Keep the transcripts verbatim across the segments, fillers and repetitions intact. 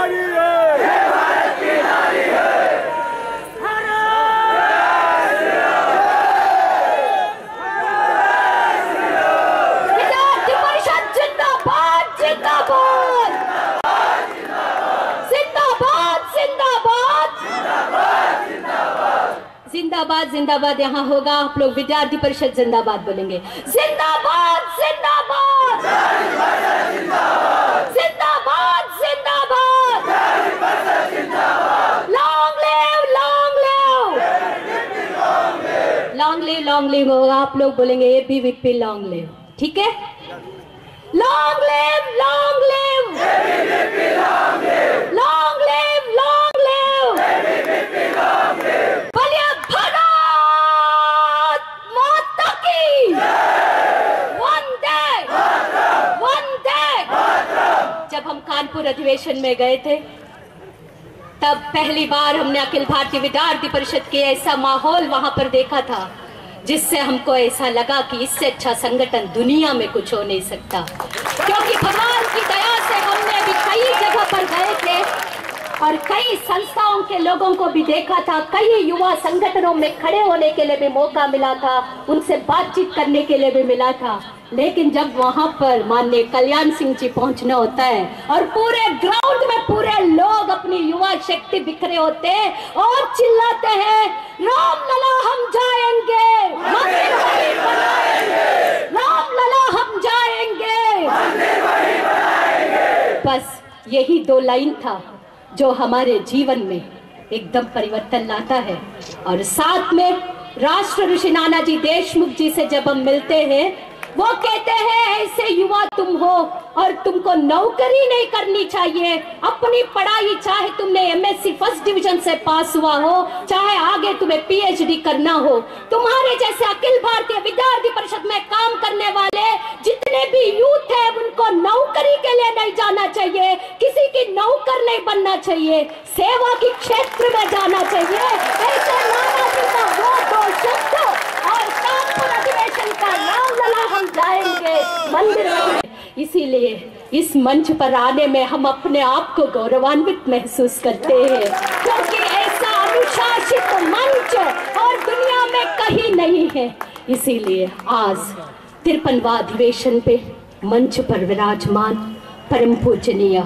नारी है, जय भारत की नारी है। विद्यार्थी परिषद जिंदाबाद जिंदाबाद जिंदाबाद जिंदाबाद जिंदाबाद जिंदाबाद। यहाँ होगा, आप लोग विद्यार्थी परिषद जिंदाबाद बोलेंगे। जिंदाबाद जिंदाबाद जिंदाबाद जिंदाबाद। Long live long live long live long live होगा, आप लोग बोलेंगे एबीवीपी लॉन्ग लिव। ठीक है, long live long live long live long live. बोलिए भारत माता की वंदे वंदे। जब हम कानपुर अधिवेशन में गए थे तब पहली बार हमने अखिल भारतीय विद्यार्थी परिषद के ऐसा माहौल वहां पर देखा था जिससे हमको ऐसा लगा कि इससे अच्छा संगठन दुनिया में कुछ हो नहीं सकता। क्योंकि भगवान की दया से हमने भी कई जगह पर गए थे और कई संस्थाओं के लोगों को भी देखा था, कई युवा संगठनों में खड़े होने के लिए भी मौका मिला था, उनसे बातचीत करने के लिए भी मिला था। लेकिन जब वहां पर माननीय कल्याण सिंह जी पहुंचना होता है और पूरे ग्राउंड में पूरे लोग अपनी युवा शक्ति बिखरे होते हैं और चिल्लाते हैं, रामलला हम जाएंगे, मंदिर वही बनाएंगे, रामलला हम जाएंगे, मंदिर वही बनाएंगे। बस यही दो लाइन था जो हमारे जीवन में एकदम परिवर्तन लाता है। और साथ में राष्ट्र ऋषि नानाजी देशमुख जी से जब हम मिलते हैं, वो कहते हैं ऐसे युवा तुम हो और तुमको नौकरी नहीं करनी चाहिए, अपनी पढ़ाई चाहे तुमने एमएससी फर्स्ट डिवीजन से पास हुआ हो, चाहे आगे तुम्हें पीएचडी करना हो, तुम्हारे जैसे अखिल भारतीय विद्यार्थी परिषद में काम करने वाले जितने भी यूथ है उनको नौकरी के लिए नहीं जाना चाहिए, किसी की नौकर नहीं बनना चाहिए, सेवा के क्षेत्र में जाना चाहिए। ऐसे नानाजी का वो दो शब्द और कानपुर अधिवेशन का रामलला हम जाएंगे, मंदिर में। इसीलिए इस मंच पर आने में हम अपने आप को गौरवान्वित महसूस करते हैं, क्योंकि ऐसा अनुशासित मंच और दुनिया में कहीं नहीं है। इसीलिए आज तिरपनवा अधिवेशन पे मंच पर विराजमान परम पूजनीय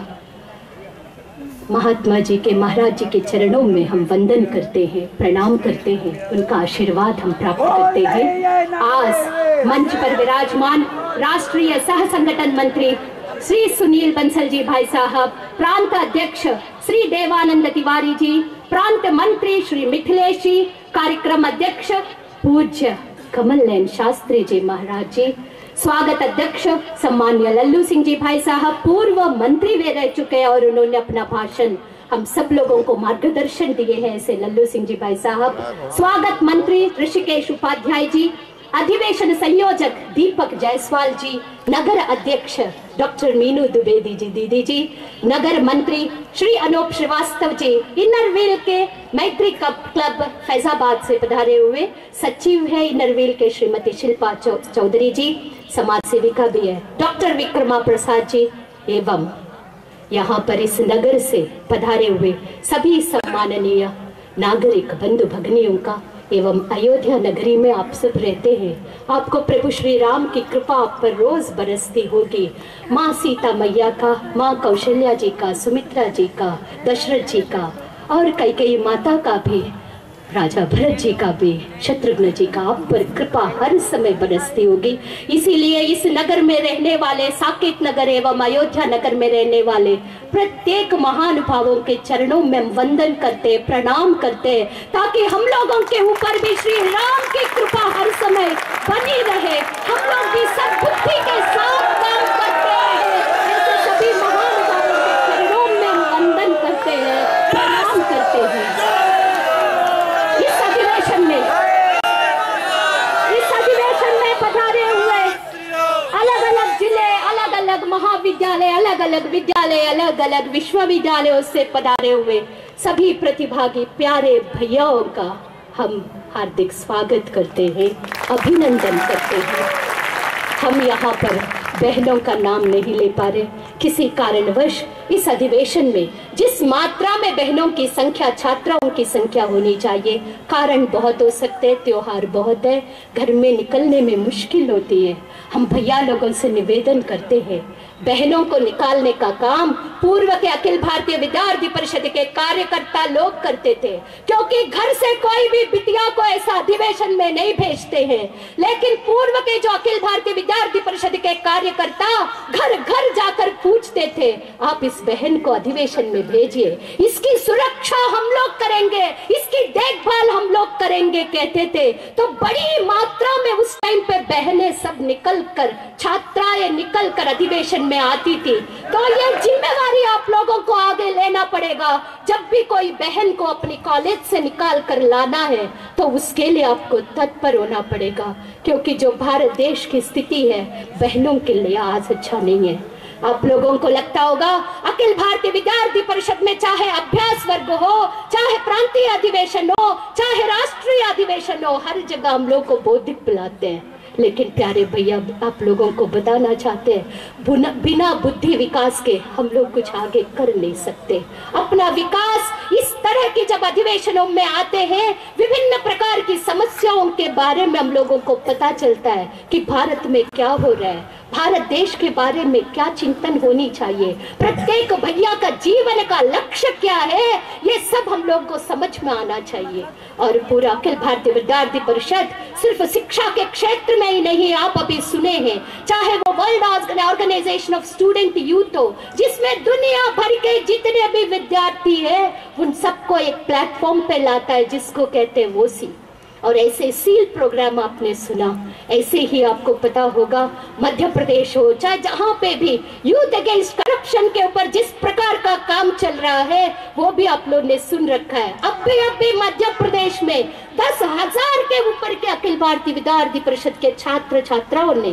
महात्मा जी के, महाराज जी के चरणों में हम वंदन करते हैं, प्रणाम करते हैं, उनका आशीर्वाद हम प्राप्त करते हैं। आज मंच पर विराजमान राष्ट्रीय सह संगठन मंत्री श्री सुनील बंसल जी भाई साहब, प्रांत अध्यक्ष श्री देवानंद तिवारी जी, प्रांत मंत्री श्री मिथिलेश जी, कार्यक्रम अध्यक्ष पूज्य कमल नयन शास्त्री जी महाराज जी, स्वागत अध्यक्ष सम्मान्य लल्लू सिंह जी भाई साहब, पूर्व मंत्री वे रह चुके हैं और उन्होंने अपना भाषण हम सब लोगों को मार्गदर्शन दिए हैं, ऐसे लल्लू सिंह जी भाई साहब, स्वागत मंत्री ऋषिकेश उपाध्याय जी, अधिवेशन संयोजक दीपक जायसवाल जी, नगर अध्यक्ष डॉक्टर मीनू द्विवेदी जी दीदी जी, नगर मंत्री श्री अनूप श्रीवास्तव जी, इनर व्हील के मैत्री क्लब फैजाबाद से पधारे हुए सचिव है इनर व्हील के श्रीमती शिल्पा चौधरी जी, समाज सेविका भी है डॉक्टर विक्रमा प्रसाद जी, एवं यहाँ पर इस नगर से पधारे हुए सभी सम्माननीय नागरिक बंधु भगिनियों का एवं अयोध्या नगरी में आप सब रहते हैं। आपको प्रभु श्री राम की कृपा आप पर रोज बरसती होगी। माँ सीता मैया का, माँ कौशल्या जी का, सुमित्रा जी का, दशरथ जी का और कई कई माता का भी, राजा भरत जी का भी, शत्रुघ्न जी का आप पर कृपा हर समय बरसती होगी। इसीलिए इस नगर में रहने वाले, साकेत नगर एवं अयोध्या नगर में रहने वाले प्रत्येक महानुभावों के चरणों में वंदन करते, प्रणाम करते, ताकि हम लोगों के ऊपर भी श्री राम की कृपा हर समय बनी रहे, हम लोग भी सद्बुद्धि के साथ काम करते हैं। ऐसे सभी महानुभावों के चरणों में वंदन करते हैं, प्रणाम करते हैं। महाविद्यालय, अलग अलग विद्यालय, अलग अलग विश्वविद्यालयों से पधारे हुए सभी प्रतिभागी प्यारे भैयाओं का हम हार्दिक स्वागत करते हैं, अभिनंदन करते हैं। हम यहाँ पर बहनों का नाम नहीं ले पा रहे। किसी कारणवश इस अधिवेशन में जिस मात्रा में बहनों की संख्या, छात्राओं की संख्या होनी चाहिए, कारण बहुत हो सकते हैं, त्योहार बहुत है, घर में निकलने में मुश्किल होती है। हम भैया लोगों से निवेदन करते हैं, बहनों को निकालने का काम पूर्व के अखिल भारतीय विद्यार्थी परिषद के कार्यकर्ता लोग करते थे, क्योंकि घर से कोई भी बिटिया को ऐसा अधिवेशन में नहीं भेजते हैं। लेकिन पूर्व के जो अखिल भारतीय विद्यार्थी परिषद के कार्यकर्ता घर घर जाकर पूछते थे, आप इस बहन को अधिवेशन में भेजिए, इसकी सुरक्षा हम लोग करेंगे, इसकी देखभाल हम लोग करेंगे, कहते थे। तो बड़ी मात्रा में उस टाइम पे बहनें सब निकल कर, छात्राएं निकल कर अधिवेशन में आती थी। तो ये जिम्मेवारी आप लोगों को आगे लेना पड़ेगा। जब भी कोई बहन को अपनी कॉलेज से निकाल कर लाना है तो उसके लिए आपको तत्पर होना पड़ेगा, क्योंकि जो भारत देश की स्थिति है बहनों के लिए आज अच्छा नहीं है। आप लोगों को लगता होगा अखिल भारतीय विद्यार्थी परिषद में चाहे अभ्यास वर्ग हो, चाहे प्रांतीय अधिवेशन हो, चाहे राष्ट्रीय अधिवेशन हो, हर जगह हम लोग को बौद्धिक बुलाते हैं। लेकिन प्यारे भैया, आप लोगों को बताना चाहते हैं, बिना बुद्धि विकास के हम लोग कुछ आगे कर नहीं सकते। अपना विकास इस तरह की जब अधिवेशनों में आते हैं, विभिन्न प्रकार की समस्याओं के बारे में हम लोगों को पता चलता है कि भारत में क्या हो रहा है, भारत देश के बारे में क्या चिंतन होनी चाहिए, प्रत्येक भैया का जीवन का लक्ष्य क्या है, ये सब हम लोग को समझ में आना चाहिए। और पूरा अखिल भारतीय विद्यार्थी परिषद सिर्फ शिक्षा के क्षेत्र में ही नहीं, आप अभी सुने हैं, चाहे वो world organisation of student youth हो, जिसमें दुनिया भर के जितने भी विद्यार्थी हैं उन सबको एक प्लेटफॉर्म पे लाता है, जिसको कहते हैं वो सी। और ऐसे सील प्रोग्राम आपने सुना, ऐसे ही आपको पता होगा मध्य प्रदेश हो, चाहे जहां पे भी यूथ अगेंस्ट करप्शन के ऊपर जिस प्रकार का काम चल रहा है वो भी आप लोगों ने सुन रखा है। अब भी अब भी मध्य प्रदेश में दस हजार के ऊपर के अखिल भारतीय विद्यार्थी परिषद के छात्र छात्राओं ने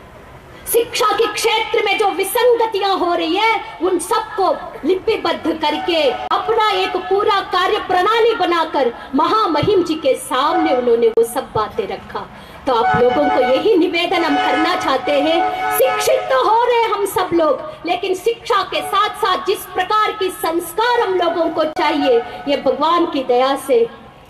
शिक्षा के क्षेत्र में जो विसंगतियां हो रही है उन सबको लिपिबद्ध करके अपना एक पूरा कार्य प्रणाली बनाकर महामहिम जी के सामने उन्होंने वो सब बातें रखा। तो आप लोगों को यही निवेदन हम करना चाहते हैं, शिक्षित तो हो रहे हम सब लोग, लेकिन शिक्षा के साथ साथ जिस प्रकार की संस्कार हम लोगों को चाहिए, ये भगवान की दया से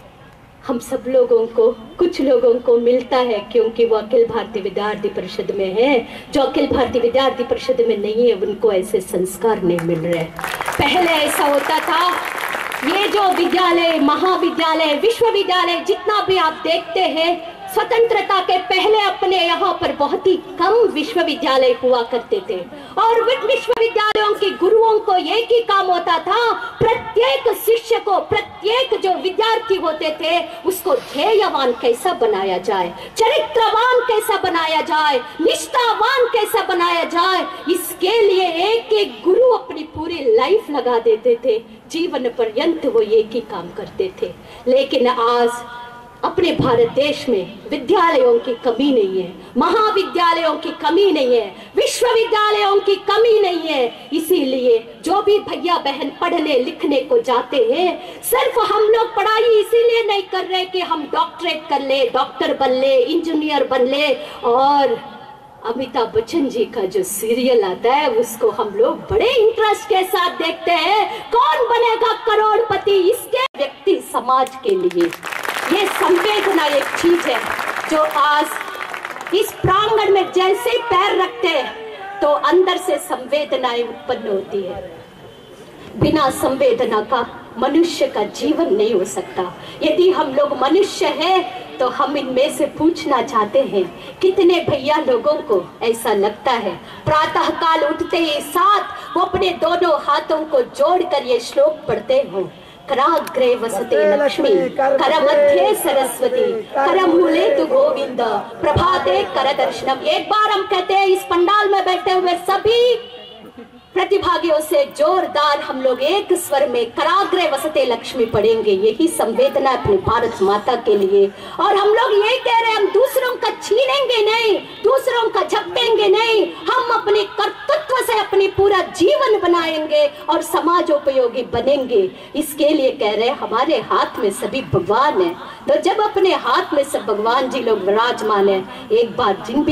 हम सब लोगों को, कुछ लोगों को मिलता है, क्योंकि वो अखिल भारतीय विद्यार्थी परिषद में है। जो अखिल भारतीय विद्यार्थी परिषद में नहीं है उनको ऐसे संस्कार नहीं मिल रहे। पहले ऐसा होता था, ये जो विद्यालय, महाविद्यालय, विश्वविद्यालय जितना भी आप देखते हैं, स्वतंत्रता के पहले अपने यहाँ पर बहुत ही कम विश्वविद्यालय हुआ करते थे, और विश्वविद्यालयों के गुरुओं को एक ही काम होता था, प्रत्येक शिष्य को, प्रत्येक जो विद्यार्थी होते थे उसको ध्येयवान कैसा बनाया जाए, चरित्रवान कैसा बनाया जाए, निष्ठावान कैसा बनाया जाए, इसके लिए एक एक गुरु अपनी पूरी लाइफ लगा देते थे, जीवन पर्यंत वो एक ही काम करते थे। लेकिन आज अपने भारत देश में विद्यालयों की कमी नहीं है, महाविद्यालयों की कमी नहीं है, विश्वविद्यालयों की कमी नहीं है। इसीलिए जो भी भैया बहन पढ़ने लिखने को जाते हैं, सिर्फ हम लोग पढ़ाई इसीलिए नहीं कर रहे कि हम डॉक्टरेट कर ले, डॉक्टर बन ले, इंजीनियर बन ले, और अमिताभ बच्चन जी का जो सीरियल आता है उसको हम लोग बड़े इंटरेस्ट के साथ देखते हैं, कौन बनेगा करोड़पति, इसके व्यक्ति समाज के लिए। ये संवेदना एक चीज है जो आज इस प्रांगण में जैसे पैर रखते हैं तो अंदर से संवेदनाएं उत्पन्न होती है। बिना संवेदना का मनुष्य का जीवन नहीं हो सकता। यदि हम लोग मनुष्य हैं तो हम इनमें से पूछना चाहते हैं, कितने भैया लोगों को ऐसा लगता है प्रातः काल उठते ही साथ वो अपने दोनों हाथों को जोड़कर ये श्लोक पढ़ते हो, कराग्रे वसते लक्ष्मी, करमध्ये सरस्वती, करमूले तु गोविंद, प्रभाते कर दर्शनम। एक बार हम कहते हैं इस पंडाल में बैठे हुए सभी प्रतिभागियों से जोरदार हम लोग एक स्वर में कराग्रे वसते लक्ष्मी पढ़ेंगे। यही संवेदना अपनी भारत माता के लिए। और हम लोग यही कह रहे हैं, हम दूसरों का छीनेंगे नहीं, दूसरों का झपटेंगे नहीं, हम अपने कर्तृत्व से अपनी पूरा जीवन बनाएंगे और समाजोपयोगी बनेंगे। इसके लिए कह रहे हैं हमारे हाथ में सभी भगवान है। तो जब अपने हाथ में सब भगवान जी लोग विराजमान है, एक बार जिन भी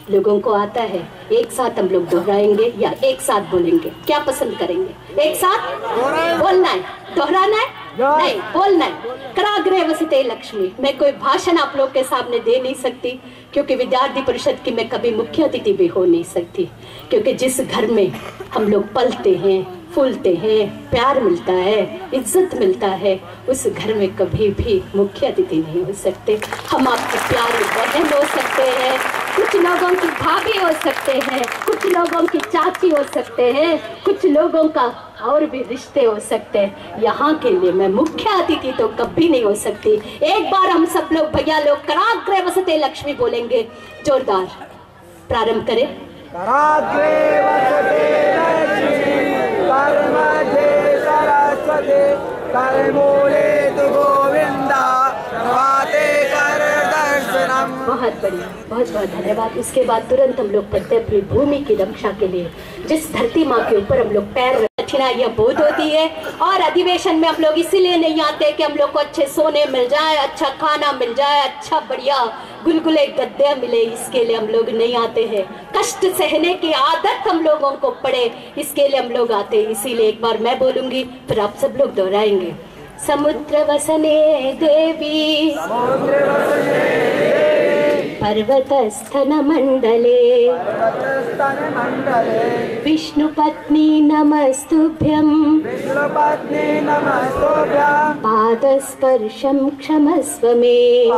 लोगों को आता है। एक साथ हम लोग दोहराएंगे या एक साथ बोलेंगे, क्या पसंद करेंगे? एक साथ बोलना है, दोहराना है नहीं, बोलना है। कराग्रे वसते लक्ष्मी। मैं कोई भाषण आप लोग के सामने दे नहीं सकती, क्योंकि विद्यार्थी परिषद की मैं कभी मुख्य अतिथि भी हो नहीं सकती, क्योंकि जिस घर में हम लोग पलते हैं, फूलते हैं, प्यार मिलता है, इज्जत मिलता है, उस घर में कभी भी मुख्य अतिथि नहीं हो सकते। हम आपकी प्यारी बहन हो सकते हैं, कुछ लोगों की भाभी हो सकते हैं, कुछ लोगों की चाची हो सकते हैं, कुछ लोगों का और भी रिश्ते हो सकते हैं। यहाँ के लिए मैं मुख्य अतिथि तो कभी नहीं हो सकती। एक बार हम सब लोग भैया लोग कराग्रे वसते लक्ष्मी बोलेंगे, जोरदार प्रारंभ करें। कराग्रे वसते लक्ष्मी कर्मजे सरस्वती करमूले तु गोविंदा प्रभाते कर दर्शनम। बहुत बढ़िया, बहुत बहुत धन्यवाद। उसके बाद तुरंत हम लोग पढ़ते हैं अपनी भूमि की रक्षा के लिए, जिस धरती माँ के ऊपर हम लोग पैर कठिनाइयाँ बहुत होती है। और अधिवेशन में हम लोग इसीलिए नहीं आते कि हम लोग को अच्छे सोने मिल जाए, अच्छा खाना मिल जाए, अच्छा बढ़िया गुलगुले गद्दे मिले, इसके लिए हम लोग नहीं आते हैं। कष्ट सहने की आदत हम लोगों को पड़े, इसके लिए हम लोग आते हैं। इसीलिए एक बार मैं बोलूंगी, फिर आप सब लोग दोहराएंगे। समुद्र वसने देवी पर्वत स्तन मंडले विष्णु पत्नी नमस्तुभ्यं विष्णुपत्नी नमस्तुभ्यं पादस्पर्शं क्षमस्व मे।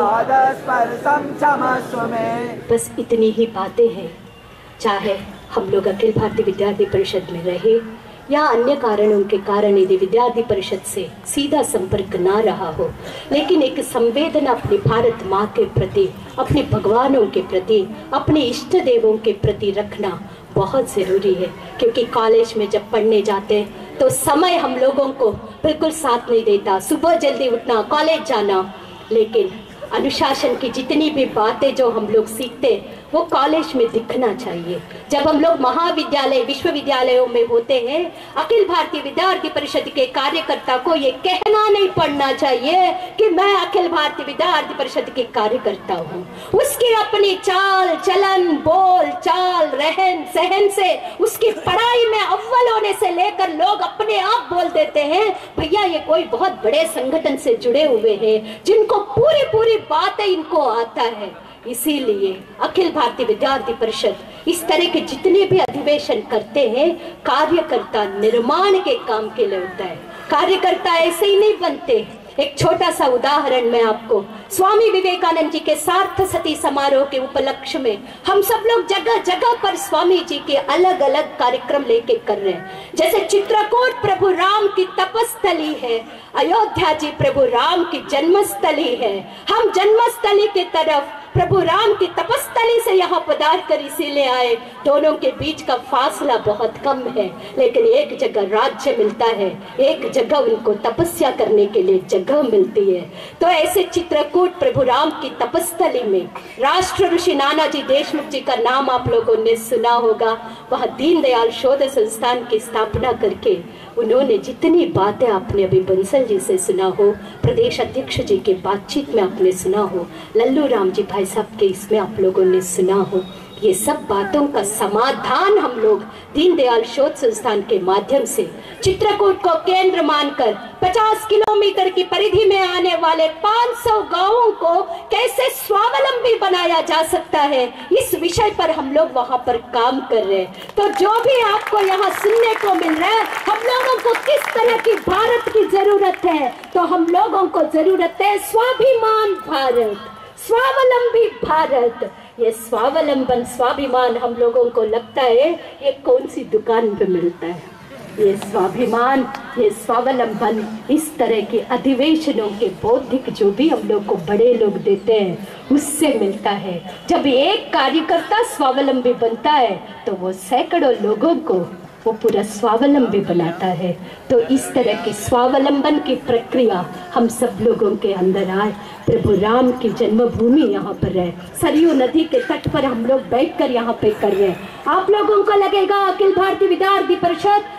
पादस्पर्शं क्षमस्व मे। बस इतनी ही बातें हैं। चाहे हम लोग अखिल भारतीय विद्यार्थी परिषद में रहे या अन्य कारणों के कारण यदि विद्यार्थी परिषद से सीधा संपर्क ना रहा हो, लेकिन एक संवेदना अपनी भारत माँ के प्रति, अपने भगवानों के प्रति, अपने इष्ट देवों के प्रति रखना बहुत ज़रूरी है। क्योंकि कॉलेज में जब पढ़ने जाते हैं तो समय हम लोगों को बिल्कुल साथ नहीं देता, सुबह जल्दी उठना, कॉलेज जाना, लेकिन अनुशासन की जितनी भी बातें जो हम लोग सीखते वो कॉलेज में दिखना चाहिए। जब हम लोग महाविद्यालय विश्वविद्यालयों में होते हैं, अखिल भारतीय विद्यार्थी परिषद के कार्यकर्ता को ये कहना नहीं पड़ना चाहिए कि मैं अखिल भारतीय विद्यार्थी परिषद के कार्यकर्ता हूँ। उसकी अपनी चाल चलन, बोल चाल, रहन सहन से, उसकी पढ़ाई में अव्वल होने से लेकर लोग अपने आप बोल देते हैं भैया ये कोई बहुत बड़े संगठन से जुड़े हुए हैं, जिनको पूरी पूरी बातें इनको आता है। इसीलिए अखिल भारतीय विद्यार्थी परिषद इस तरह के जितने भी अधिवेशन करते हैं, कार्यकर्ता निर्माण के काम के लिए होता है। कार्यकर्ता ऐसे ही नहीं बनते। एक छोटा सा उदाहरण मैं आपको, स्वामी विवेकानंद जी के सार्थ सती समारोह के उपलक्ष्य में हम सब लोग जगह जगह पर स्वामी जी के अलग अलग कार्यक्रम लेके कर रहे हैं। जैसे चित्रकूट प्रभु राम की तपस्थली है, अयोध्या जी प्रभु राम की जन्मस्थली है। हम जन्मस्थली की तरफ प्रभु राम की तपस्थली से यहाँ पधार कर इसीलिए आए। दोनों के बीच का फासला बहुत कम है, लेकिन एक जगह राज्य मिलता है, एक जगह उनको तपस्या करने के लिए जगह मिलती है। तो ऐसे चित्रकूट प्रभु राम की तपस्थली में राष्ट्र ऋषि नानाजी देशमुख जी का नाम आप लोगों ने सुना होगा। वह दीनदयाल शोध संस्थान की स्थापना करके उन्होंने जितनी बातें आपने अभी बंसल जी से सुना हो, प्रदेश अध्यक्ष जी के बातचीत में आपने सुना हो, लल्लू राम जी भाई साहब के इसमें आप लोगों ने सुना हो, ये सब बातों का समाधान हम लोग दीनदयाल शोध संस्थान के माध्यम से चित्रकूट को केंद्र मानकर पचास किलोमीटर की परिधि में आने वाले पाँच सौ गांवों को कैसे स्वावलंबी बनाया जा सकता है, इस विषय पर हम लोग वहां पर काम कर रहे हैं। तो जो भी आपको यहाँ सुनने को मिल रहा है, हम लोगों को किस तरह की भारत की जरूरत है, तो हम लोगों को जरूरत है स्वाभिमान भारत, स्वावलंबी भारत। ये स्वावलंबन, स्वाभिमान हम लोगों को लगता है ये कौन सी दुकान पे मिलता है। ये स्वाभिमान, ये स्वावलंबन इस तरह के अधिवेशनों के बौद्धिक जो भी हम लोग को बड़े लोग देते हैं उससे मिलता है। जब एक कार्यकर्ता स्वावलंबी बनता है तो वो सैकड़ों लोगों को वो पूरा स्वावलंबी बनाता है। तो इस तरह की स्वावलंबन की प्रक्रिया हम सब लोगों के अंदर आए। प्रभु राम की जन्मभूमि यहाँ पर है, सरयू नदी के तट पर हम लोग बैठकर यहाँ पे कर रहे हैं। आप लोगों को लगेगा अखिल भारतीय विद्यार्थी परिषद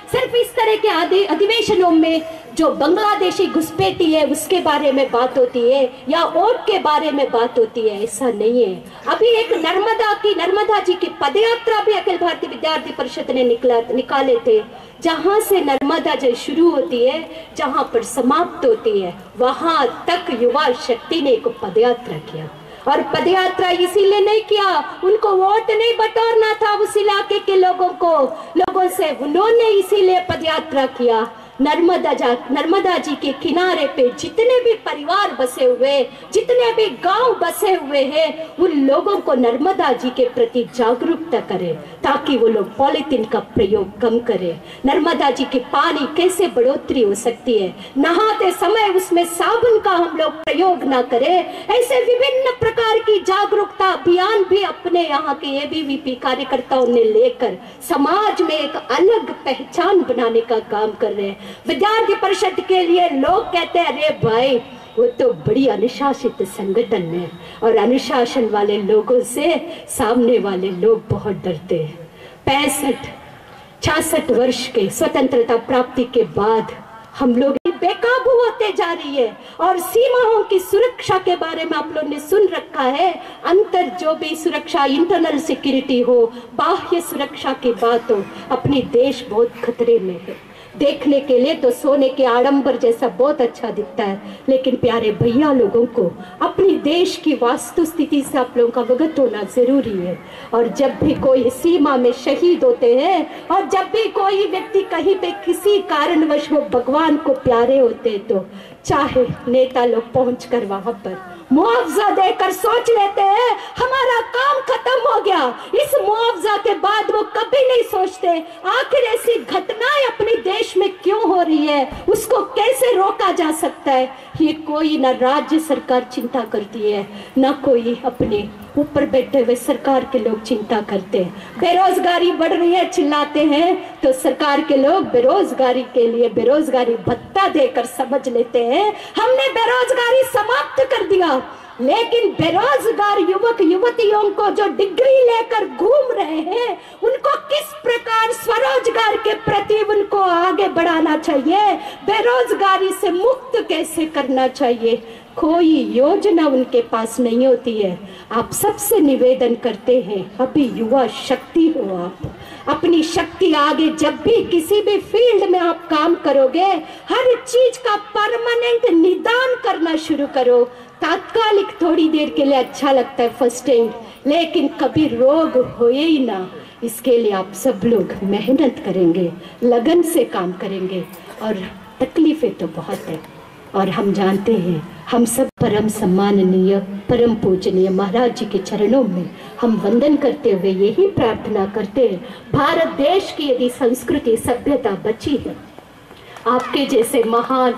सिर्फ इस तरह के अधिवेशनों में जो बांग्लादेशी घुसपैठी है उसके बारे में बात होती है या वोट के बारे में बात होती है, ऐसा नहीं है। अभी एक नर्मदा की नर्मदा जी की पदयात्रा भी अखिल भारतीय विद्यार्थी परिषद ने निकला निकाले थे, जहां से नर्मदा जल शुरू होती है, जहां पर समाप्त होती है, वहां तक युवा शक्ति ने एक पदयात्रा किया। और पदयात्रा इसीलिए नहीं किया, उनको वोट नहीं बटोरना था उस इलाके के लोगों को, लोगों से, उन्होंने इसीलिए पदयात्रा किया। नर्मदा जा नर्मदा जी के किनारे पे जितने भी परिवार बसे हुए, जितने भी गांव बसे हुए हैं, उन लोगों को नर्मदा जी के प्रति जागरूकता करें ताकि वो लोग पॉलिथीन का प्रयोग कम करें। नर्मदा जी के पानी कैसे बढ़ोतरी हो सकती है, नहाते समय उसमें साबुन का हम लोग प्रयोग ना करें, ऐसे विभिन्न प्रकार की जागरूकता अभियान भी अपने यहाँ के एबीवीपी कार्यकर्ताओं ने लेकर समाज में एक अलग पहचान बनाने का काम कर रहे हैं। विद्यार्थी परिषद के लिए लोग कहते हैं अरे भाई वो तो बड़ी अनुशासित संगठन है, और अनुशासन वाले लोगों से सामने वाले लोग बहुत डरते हैं। पैंसठ छियासठ वर्ष के स्वतंत्रता प्राप्ति के बाद हम लोग बेकाबू होते जा रही है, और सीमाओं की सुरक्षा के बारे में आप लोगों ने सुन रखा है। अंतर जो भी सुरक्षा, इंटरनल सिक्योरिटी हो, बाह्य सुरक्षा की बात हो, अपनी देश बहुत खतरे में है। देखने के लिए तो सोने के आडंबर जैसा बहुत अच्छा दिखता है, लेकिन प्यारे भैया लोगों को अपनी देश की वास्तु स्थिति से आप लोगों का अवगत होना जरूरी है। और जब भी कोई सीमा में शहीद होते हैं, और जब भी कोई व्यक्ति कहीं पे किसी कारणवश वो भगवान को प्यारे होते हैं, तो चाहे नेता लोग पहुंचकर वहां पर मुआवजा देकर सोच लेते हैं हमारा काम खत्म हो गया, इस मुआवजा के बाद वो कभी नहीं सोचते आखिर ऐसी घटनाएं अपने देश में क्यों हो रही है, उसको कैसे रोका जा सकता है। ये कोई ना राज्य सरकार चिंता करती है, ना कोई अपने ऊपर बैठे हुए सरकार के लोग चिंता करते हैं। बेरोजगारी बढ़ रही है चिल्लाते हैं, तो सरकार के लोग बेरोजगारी के लिए बेरोजगारी भत्ता देकर समझ लेते हैं हमने बेरोजगारी समाप्त कर दिया। लेकिन बेरोजगार युवक युवतियों को जो डिग्री लेकर घूम रहे हैं, उनको किस प्रकार स्वरोजगार के प्रति उनको आगे बढ़ाना चाहिए, बेरोजगारी से मुक्त कैसे करना चाहिए, कोई योजना उनके पास नहीं होती है। आप सबसे निवेदन करते हैं अभी युवा शक्ति हो, आप अपनी शक्ति आगे जब भी किसी भी फील्ड में आप काम करोगे, हर चीज का परमानेंट निदान करना शुरू करो। तात्कालिक थोड़ी देर के लिए अच्छा लगता है फर्स्ट एड, लेकिन कभी रोग होए ही ना, इसके लिए आप सब लोग मेहनत करेंगे, लगन से काम करेंगे। और तकलीफें तो बहुत है, और हम जानते हैं हम सब परम सम्माननीय परम पूजनीय महाराज जी के चरणों में हम वंदन करते हुए यही प्रार्थना करते हैं, भारत देश की यदि संस्कृति सभ्यता बची है, आपके जैसे महान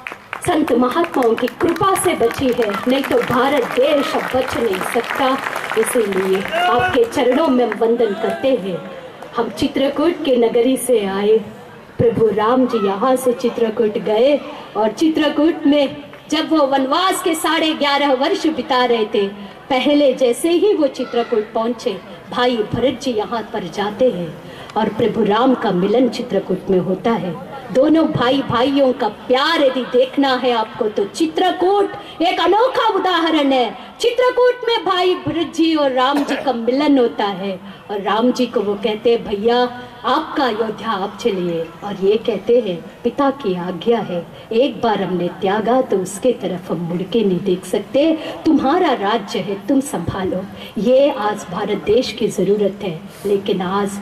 संत महात्माओं की कृपा से बची है, नहीं तो भारत देश अब बच नहीं सकता। इसीलिए आपके चरणों में हम वंदन करते हैं। हम चित्रकूट के नगरी से आए, प्रभु राम जी यहाँ से चित्रकूट गए, और चित्रकूट में जब वो वनवास के साढ़े ग्यारह वर्ष बिता रहे थे, पहले जैसे ही वो चित्रकूट पहुंचे, भाई भरत जी यहाँ पर जाते हैं और प्रभु राम का मिलन चित्रकूट में होता है। दोनों भाई भाइयों का प्यार यदि देखना है आपको, तो चित्रकूट एक अनोखा उदाहरण है। चित्रकूट में भाई भरत जी और राम जी का मिलन होता है, और राम जी को वो कहते हैं भैया आपका अयोध्या आप चलिए, और ये कहते हैं पिता की आज्ञा है, एक बार हमने त्यागा तो उसके तरफ हम मुड़ के नहीं देख सकते, तुम्हारा राज्य है तुम संभालो। ये आज भारत देश की जरूरत है, लेकिन आज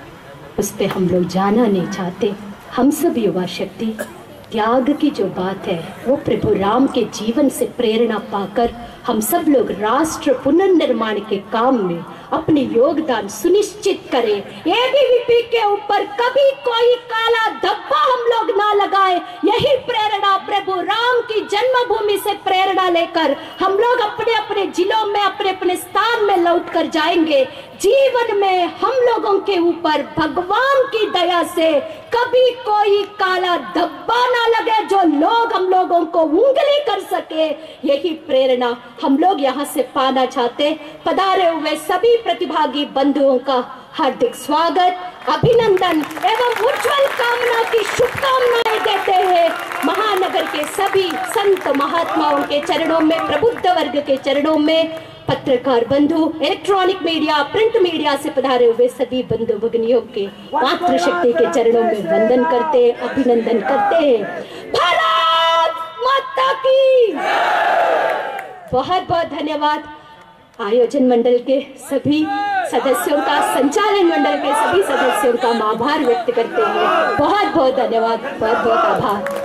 उस पर हम लोग जाना नहीं चाहते। हम सब युवा शक्ति त्याग की जो बात है वो प्रभु राम के जीवन से प्रेरणा पाकर हम सब लोग राष्ट्र पुनर्निर्माण के काम में अपनी योगदान सुनिश्चित करें। एबीवीपी के ऊपर कभी कोई काला धब्बा हम लोग ना लगाए। यही प्रेरणा प्रभु राम की जन्मभूमि से प्रेरणा लेकर हम लोग अपने अपने जिलों में अपने अपने स्थान में लौट कर जाएंगे। जीवन में हम लोगों के ऊपर भगवान की दया से कभी कोई काला धब्बा ना लगे जो लोग हम लोगों को उंगली कर सके। यही प्रेरणा हम लोग यहाँ से पाना चाहते। पधारे हुए सभी प्रतिभागी बंधुओं का हार्दिक स्वागत, अभिनंदन एवं उज्जवल कामना की शुभकामनाएं देते हैं महानगर के सभी संत महात्माओं के चरणों में, प्रबुद्ध वर्ग के चरणों में, पत्रकार बंधु, इलेक्ट्रॉनिक मीडिया, प्रिंट मीडिया से पधारे हुए सभी बंधु भगिनियों के मातृशक्ति के चरणों में वंदन करते, अभिनंदन करते हैं। भारत माता की बहुत बहुत धन्यवाद। आयोजन मंडल के सभी सदस्यों का, संचालन मंडल के सभी सदस्यों का आभार व्यक्त करते हैं। बहुत बहुत धन्यवाद, बहुत बहुत आभार।